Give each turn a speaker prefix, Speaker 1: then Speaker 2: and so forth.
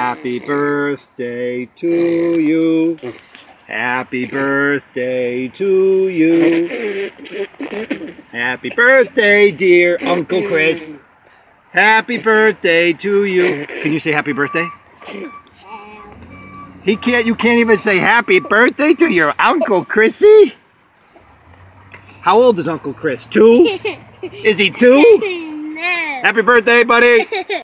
Speaker 1: Happy birthday to you. Happy birthday to you. Happy birthday, dear Uncle Chris. Happy birthday to you. Can you say happy birthday? He can't. You can't even say happy birthday to your Uncle Chrissy? How old is Uncle Chris? 2? Is he 2?
Speaker 2: No.
Speaker 1: Happy birthday, buddy.